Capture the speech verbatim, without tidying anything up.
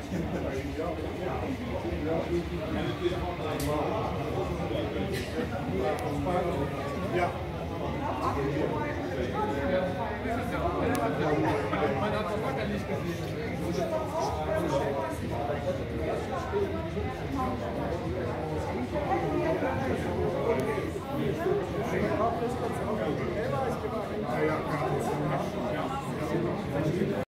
Ja. Man hat es locker nicht gesehen. Ja, ja.